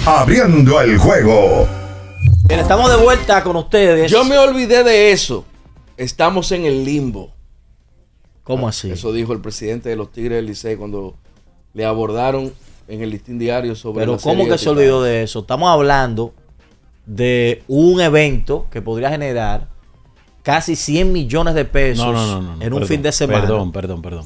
Abriendo el juego. Bien, estamos de vuelta con ustedes. Yo me olvidé de eso. Estamos en el limbo. ¿Cómo así? Eso dijo el presidente de los Tigres del Licey cuando le abordaron en el Listín Diario sobre Pero la serie ¿cómo que de se olvidó de eso? Estamos hablando de un evento que podría generar casi 100 millones de pesos en un fin de semana. Perdón.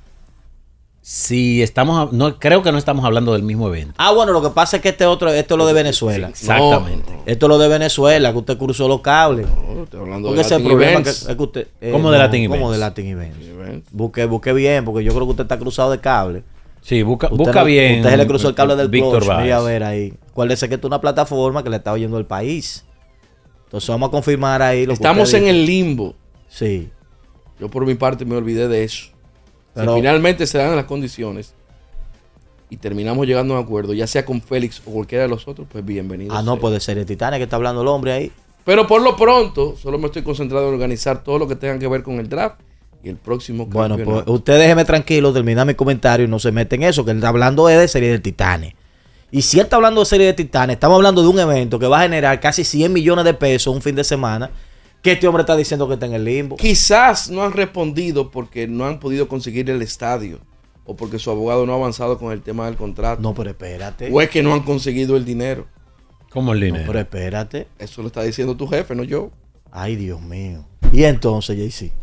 Si estamos, creo que no estamos hablando del mismo evento. Bueno, lo que pasa es que esto es lo de Venezuela. Sí, exactamente. Esto es lo de Venezuela, que usted cruzó los cables. No, estoy hablando Porque de ese es el Latin problema Events. que usted... ¿Cómo de Latin Events? ¿Cómo de Latin Events? Busque bien, porque yo creo que usted está cruzado de cable. Sí, busca Usted bien. Usted se le cruzó el cable del Víctor Clutch. Mira, a Báez. ver ahí. Acuérdese que esto es una plataforma que le está oyendo el país. Entonces vamos a confirmar ahí lo que Estamos usted en dice. el limbo. Sí. Yo por mi parte me olvidé de eso. Pero- Si finalmente se dan las condiciones y terminamos llegando a un acuerdo, ya sea con Félix o cualquiera de los otros, pues bienvenido. No sea. puede ser el Titanic que está hablando el hombre ahí. Pero por lo pronto, solo me estoy concentrado en organizar todo lo que tenga que ver con el draft y el próximo Bueno, pues campeonato. usted déjeme tranquilo, termina mi comentario y no se mete en eso, que él está hablando es de serie de Titanes. Y si él está hablando de serie de Titanes, estamos hablando de un evento que va a generar casi 100 millones de pesos un fin de semana, que este hombre está diciendo que está en el limbo. Quizás no han respondido porque no han podido conseguir el estadio o porque su abogado no ha avanzado con el tema del contrato. No, pero espérate. O es que no han conseguido el dinero. ¿Cómo el No, dinero? pero espérate. Eso lo está diciendo tu jefe, no yo. Ay, Dios mío. Y entonces, JC,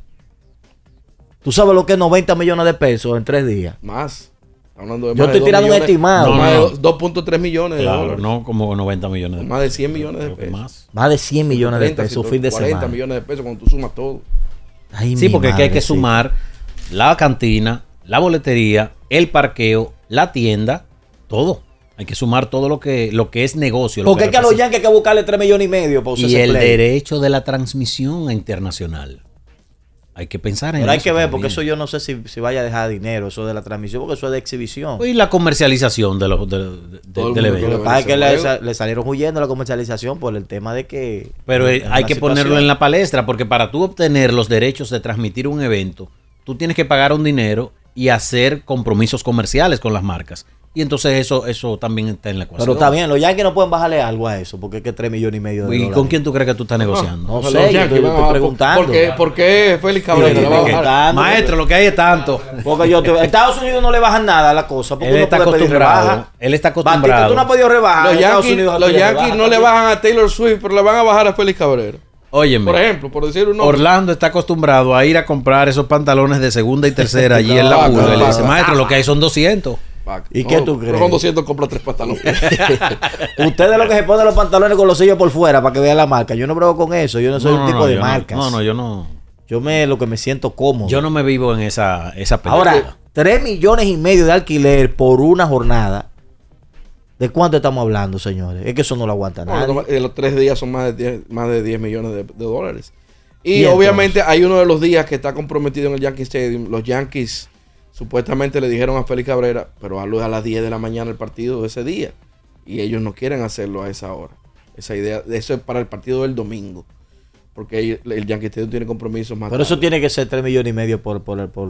¿tú sabes lo que es 90 millones de pesos en 3 días? Más. Hablando de Yo más de estoy 2 tirando un millones, estimado. Más No. de 2.3 millones de Claro, dólares. no como 90 millones de Más de 100 millones de Creo que pesos. más. Más de 100 millones de 30, pesos un fin de 40 semana. millones de pesos cuando tú sumas todo. Ay, Sí, mi porque aquí hay que madre, sí. sumar la cantina, la boletería, el parqueo, la tienda, todo. Hay que sumar todo lo que es negocio. lo Porque es que a los representa. Yankees hay que buscarle 3 millones y medio para usar Y ese el play. derecho de la transmisión internacional. Hay que pensar en Pero hay eso que ver, también. porque eso yo no sé si vaya a dejar dinero, eso de la transmisión, porque eso es de exhibición. Y la comercialización Todo el del mundo evento. quiere Lo que pasa es que ese juego. le salieron huyendo la comercialización por el tema de que... Pero en hay la que situación. ponerlo en la palestra, porque para tú obtener los derechos de transmitir un evento, tú tienes que pagar un dinero y hacer compromisos comerciales con las marcas. Y entonces eso también está en la ecuación. Pero está bien, los Yankees no pueden bajarle algo a eso, porque es que 3 millones y medio de ¿Y dólares. con quién tú crees que tú estás negociando? No Los sé, yo Yankees estoy van a bajar. preguntando. ¿Por qué Félix Cabrera Yo le va a estoy bajar? preguntando. Maestro, lo que hay es tanto. Porque Estados Unidos no le bajan nada a la cosa, porque Él uno está puede pedir acostumbrado. rebaja. Él está Batista, acostumbrado. tú no has podido rebajar. Los en Estados Yankees, Unidos los pide Yankees rebaja no le también. bajan a Taylor Swift, pero le van a bajar a Félix Cabrera. Óyeme, Por ejemplo, por decir un nombre. Orlando está acostumbrado a ir a comprar esos pantalones de segunda y tercera allí en la Vaca, pulga. Y le dice, vaca. maestro, lo que hay son 200. ¿Y qué tú crees? Pero con 200 compra 3 pantalones. Ustedes lo que se ponen los pantalones con los sellos por fuera para que vean la marca. Yo no pruebo con eso. Yo no soy un tipo de yo marcas. yo no. Lo que me siento cómodo. Yo no me vivo en esa película. Ahora, 3 millones y medio de alquiler por una jornada. ¿De cuánto estamos hablando, señores? Es que eso no lo aguanta nadie. Los 3 días son más de 10 millones de dólares. Y ¿Y obviamente hay uno de los días que está comprometido en el Yankee Stadium. Los Yankees supuestamente le dijeron a Félix Cabrera, pero hazlo a las 10 de la mañana el partido de ese día. Y ellos no quieren hacerlo a esa hora. Esa idea, eso es para el partido del domingo. Porque el Yankee Stadium tiene compromisos más Pero eso tarde. tiene que ser 3 millones y medio por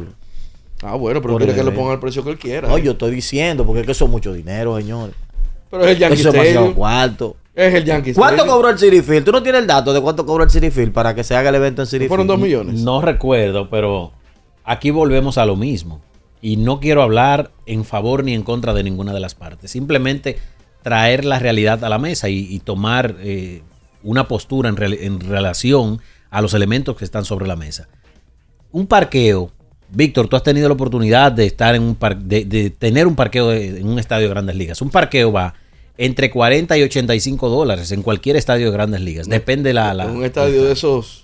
Ah, bueno, pero por quiere el que le evento. pongan el precio que él quiera. No, yo estoy diciendo, porque es que eso es mucho dinero, señores. Pero es el Yankee Eso es demasiado Stadium. cuarto. Es el Yankee ¿Cuánto Stadium. cobró el Citi Field? ¿Tú no tienes el dato de cuánto cobró el Citi Field para que se haga el evento en Citi Field? Fueron 2 millones. No recuerdo, pero aquí volvemos a lo mismo. Y no quiero hablar en favor ni en contra de ninguna de las partes. Simplemente traer la realidad a la mesa y tomar una postura en relación a los elementos que están sobre la mesa. Un parqueo. Víctor, tú has tenido la oportunidad de estar en de tener un parqueo en un estadio de Grandes Ligas. Un parqueo va entre 40 y 85 dólares en cualquier estadio de Grandes Ligas. Depende En un estadio de esos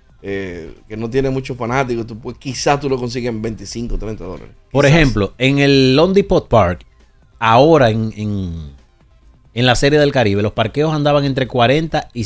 que no tiene muchos fanáticos, quizás tú lo consigues en 25, 30 dólares. Por Quizás. ejemplo, en el Lone Depot Park, ahora en la Serie del Caribe, los parqueos andaban entre 40 y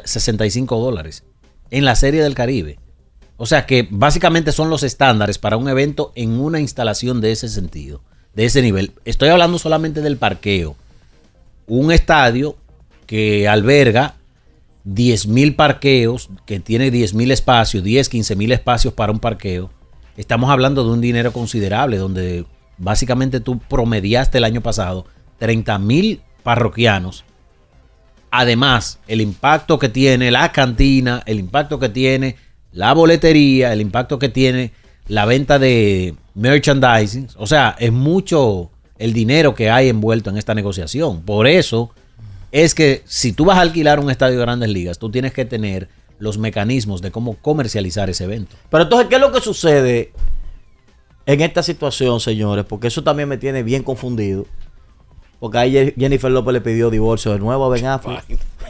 65 dólares. En la Serie del Caribe. O sea que básicamente son los estándares para un evento en una instalación de ese sentido, de ese nivel. Estoy hablando solamente del parqueo. Un estadio que alberga 10,000 parqueos, que tiene 10,000 espacios, 10, 15,000 espacios para un parqueo. Estamos hablando de un dinero considerable, donde básicamente tú promediaste el año pasado 30,000 parroquianos. Además, el impacto que tiene la cantina, el impacto que tiene la boletería, el impacto que tiene la venta de merchandising. O sea, es mucho el dinero que hay envuelto en esta negociación. Por eso es que si tú vas a alquilar un estadio de Grandes Ligas, tú tienes que tener los mecanismos de cómo comercializar ese evento. Pero entonces, ¿qué es lo que sucede en esta situación, señores? Porque eso también me tiene bien confundido. Porque ahí Jennifer López le pidió divorcio de nuevo a Ben Affleck.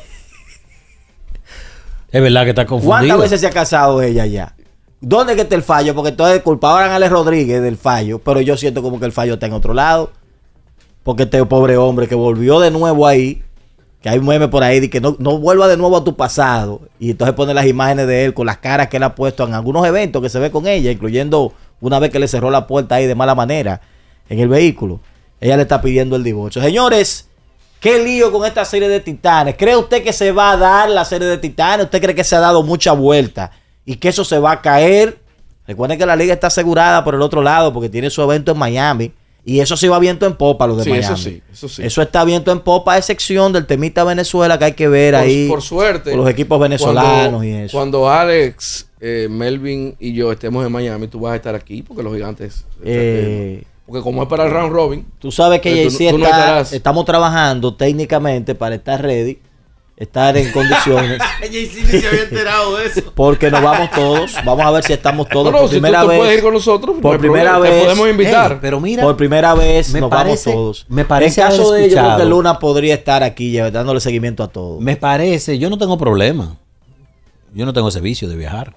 Es verdad que está confundido. ¿Cuántas veces se ha casado ella ya? ¿Dónde es que está el fallo? Porque entonces culpaban a Alex Rodríguez del fallo, pero yo siento como que el fallo está en otro lado. Porque este pobre hombre que volvió de nuevo ahí, que hay un meme por ahí de que no vuelva de nuevo a tu pasado. Y entonces pone las imágenes de él con las caras que él ha puesto en algunos eventos que se ve con ella, incluyendo una vez que le cerró la puerta ahí de mala manera en el vehículo. Ella le está pidiendo el divorcio. Señores, qué lío con esta serie de Titanes. ¿Cree usted que se va a dar la serie de Titanes? ¿Usted cree que se ha dado mucha vuelta y que eso se va a caer? Recuerden que la liga está asegurada por el otro lado porque tiene su evento en Miami. Y eso sí va viento en popa, lo de Miami. Eso sí. Eso está viento en popa, a excepción del temita Venezuela que hay que ver ahí. Por suerte. Con los equipos venezolanos y eso. Cuando Alex, Melvin y yo estemos en Miami, tú vas a estar aquí porque los gigantes... porque como es para el round robin... Tú sabes que tú no estamos trabajando técnicamente para estar ready, estar en condiciones. JC ni se había enterado de eso. Porque nos vamos todos. Vamos a ver si estamos todos. No, por si primera tú vez. puedes ir con nosotros. Por primera vez. Te podemos invitar. Pero mira, por primera vez nos vamos todos. Me parece en caso haber de ello, creo escuchado. que Luna podría estar aquí dándole seguimiento a todo. Me parece, yo no tengo problema. Yo no tengo ese vicio de viajar.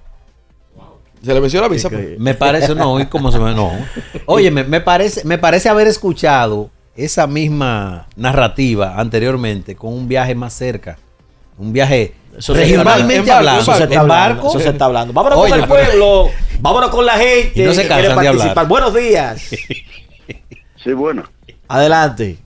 Se le venció la visa. Me parece, no, y como se me no. Oye, me parece haber escuchado esa misma narrativa anteriormente con un viaje más cerca. Un viaje regionalmente hablando. Eso se está hablando. Eso se está hablando. Vámonos Oye, con el pueblo. Vámonos con la gente Y no se que quiere cansan de participar. hablar. Buenos días. Sí, bueno. Adelante.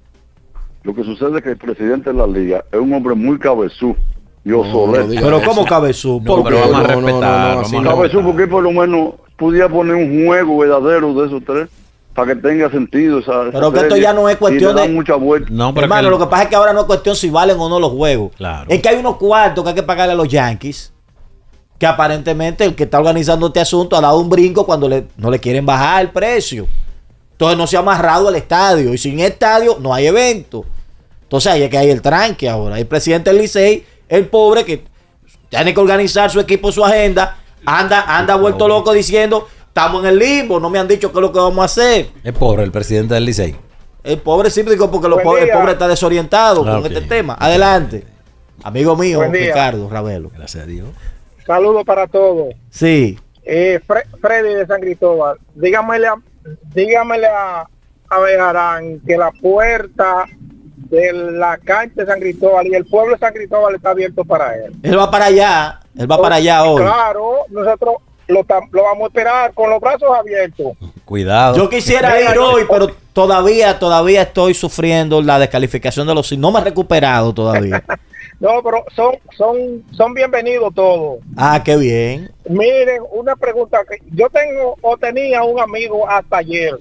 Lo que sucede es que el presidente de la liga es un hombre muy cabezú y no obsoleto. diga Pero eso. ¿cómo cabezú? No, ¿Por pero qué? vamos a No, respetar. así vamos a no. Cabezú respetar. porque por lo menos pudiera poner un juego verdadero de esos tres para que tenga sentido esa Pero que esto serie, ya no es cuestión y le dan de- mucha vuelta. No, pero Hermano, que- lo que pasa es que ahora no es cuestión si valen o no los juegos. Claro. Es que hay unos cuartos que hay que pagarle a los Yankees. Que aparentemente el que está organizando este asunto ha dado un brinco cuando no le quieren bajar el precio. Entonces no se ha amarrado el estadio. Y sin estadio no hay evento. Entonces ahí es que hay el tranque ahora. El presidente del Licey, el pobre que tiene que organizar su equipo, su agenda, anda vuelto loco diciendo, estamos en el limbo, no me han dicho qué es lo que vamos a hacer. Es pobre el presidente del Licey. El pobre simple porque el pobre está desorientado con Ok. este tema. Adelante. Amigo mío, Buen día. Ricardo Ravelo. Gracias a Dios. Saludos para todos. Sí. Freddy de San Cristóbal, dígamele a Bejarán que la puerta de la cancha de San Cristóbal y el pueblo de San Cristóbal está abierto para él. Él va para allá. Él va para allá hoy. Claro, nosotros lo vamos a esperar con los brazos abiertos. Cuidado. Yo quisiera ir hoy, pero todavía estoy sufriendo la descalificación de los... No me he recuperado todavía. No, pero son bienvenidos todos. Ah, qué bien. Miren, una pregunta que yo tenía un amigo hasta ayer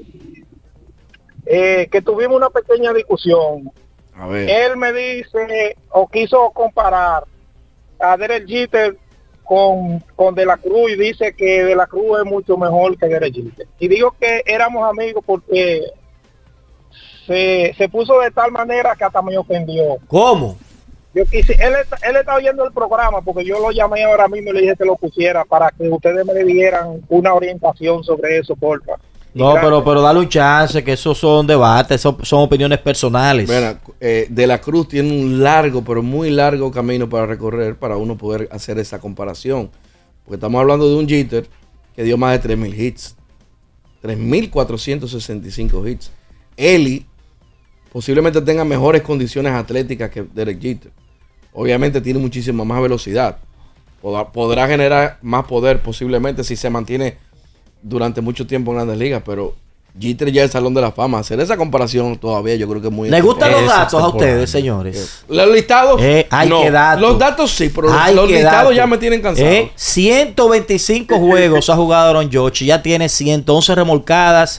que tuvimos una pequeña discusión. A ver. Él me dice o quiso comparar a Derek Jeter con De la Cruz y dice que De la Cruz es mucho mejor que Derek Jeter. Y digo que éramos amigos porque se puso de tal manera que hasta me ofendió. ¿Cómo? Yo quise, él está oyendo el programa porque yo lo llamé ahora mismo y le dije que lo pusiera para que ustedes me dieran una orientación sobre eso, porfa. No, pero dale un chance, que esos son debates, son opiniones personales. Mira, De la Cruz tiene un largo, pero muy largo camino para recorrer para uno poder hacer esa comparación. Porque estamos hablando de un Jeter que dio más de 3.000 hits. 3.465 hits. Eli posiblemente tenga mejores condiciones atléticas que Derek Jeter. Obviamente tiene muchísima más velocidad. Podrá generar más poder posiblemente si se mantiene durante mucho tiempo en Grandes Ligas, pero Jeter ya es el Salón de la Fama. Hacer esa comparación todavía yo creo que es muy... ¿Les gustan los Eso datos a está ustedes, por ahí. señores? Los listados, Hay no. que datos. Los datos sí, pero Hay los que listados datos. ya me tienen cansado. 125 juegos ha jugado Aaron Judge y ya tiene 111 remolcadas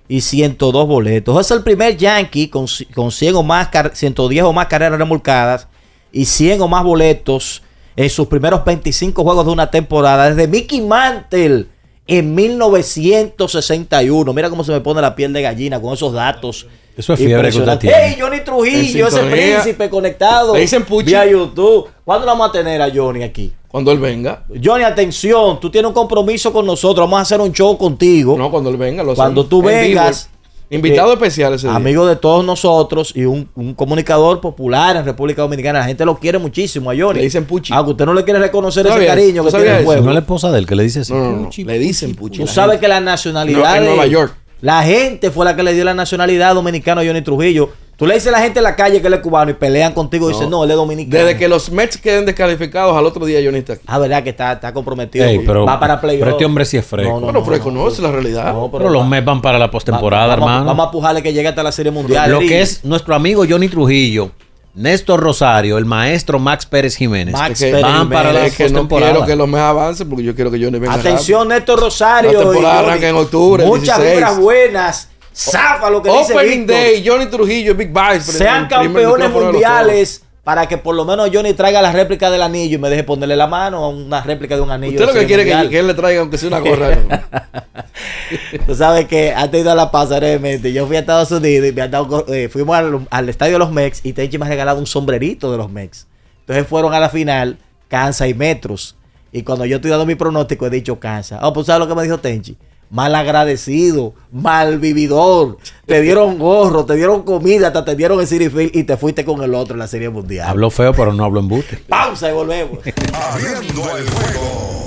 y 102 boletos. Es el primer Yankee con 100 o más 110 o más carreras remolcadas y 100 o más boletos en sus primeros 25 juegos de una temporada desde Mickey Mantle en 1961. Mira cómo se me pone la piel de gallina con esos datos. Eso es fiebre que usted tiene. ¡Hey, Johnny Trujillo, ese príncipe conectado! Le dicen Puchi. Vía YouTube. ¿Cuándo lo vamos a tener a Johnny aquí? Cuando él venga. Johnny, atención, tú tienes un compromiso con nosotros. Vamos a hacer un show contigo. No, cuando él venga. Cuando hacemos. tú En vivo. vengas. Invitado especial ese día. Amigo de todos nosotros y un comunicador popular en República Dominicana. La gente lo quiere muchísimo a Johnny. Le dicen Puchi. Aunque usted no le quiere reconocer ¿Tú ese sabías? cariño ¿Tú que tiene sabías el eso? pueblo. No es la esposa de él que le dice eso. No. Puchi, Le dicen Puchi. Tú la sabes gente. que la nacionalidad En Nueva York. La gente fue la que le dio la nacionalidad dominicana a Johnny Trujillo. Tú le dices a la gente en la calle que él es cubano y pelean contigo y dicen, no, él es dominicano. Desde que los Mets queden descalificados, al otro día Johnny está aquí. Ah, verdad que está comprometido. Ey, pero, va para playoff. pero este hombre sí es fresco. Bueno, Fresco, no, esa es la realidad. No, pero los Mets van para la postemporada, vamos, hermano. Vamos a pujarle que llegue hasta la Serie Mundial. Lo que es nuestro amigo Johnny Trujillo, Néstor Rosario, el maestro Max Pérez Jiménez. Max Es que, Pérez van para la es que no postemporada. quiero que los Mets avancen porque yo quiero que Johnny venga. Atención, Néstor Rosario. La temporada y Johnny. arranca en octubre, el Muchas 16. vibras buenas. Zafa lo que dice Opening Víctor. Day, Johnny Trujillo, Big Vice. Sean campeones mundiales para que por lo menos Johnny traiga la réplica del anillo y me deje ponerle la mano a una réplica de un anillo. Usted lo de que quiere Mundial. que él le traiga, aunque sea una gorra. Tú sabes que antes de ir a La Paz, brevemente, yo fui a Estados Unidos y me han dado, fuimos al estadio de los Mex y Tenchi me ha regalado un sombrerito de los Mex. Entonces fueron a la final Kansas y Metros. Y cuando yo estoy dando mi pronóstico he dicho Kansas. Oh, pues ¿sabes lo que me dijo Tenchi? Mal agradecido, mal vividor. Te dieron gorro, te dieron comida, te atendieron en City Field y te fuiste con el otro en la Serie Mundial. Habló feo, pero no habló embuste. Pausa y volvemos. Abriendo el juego.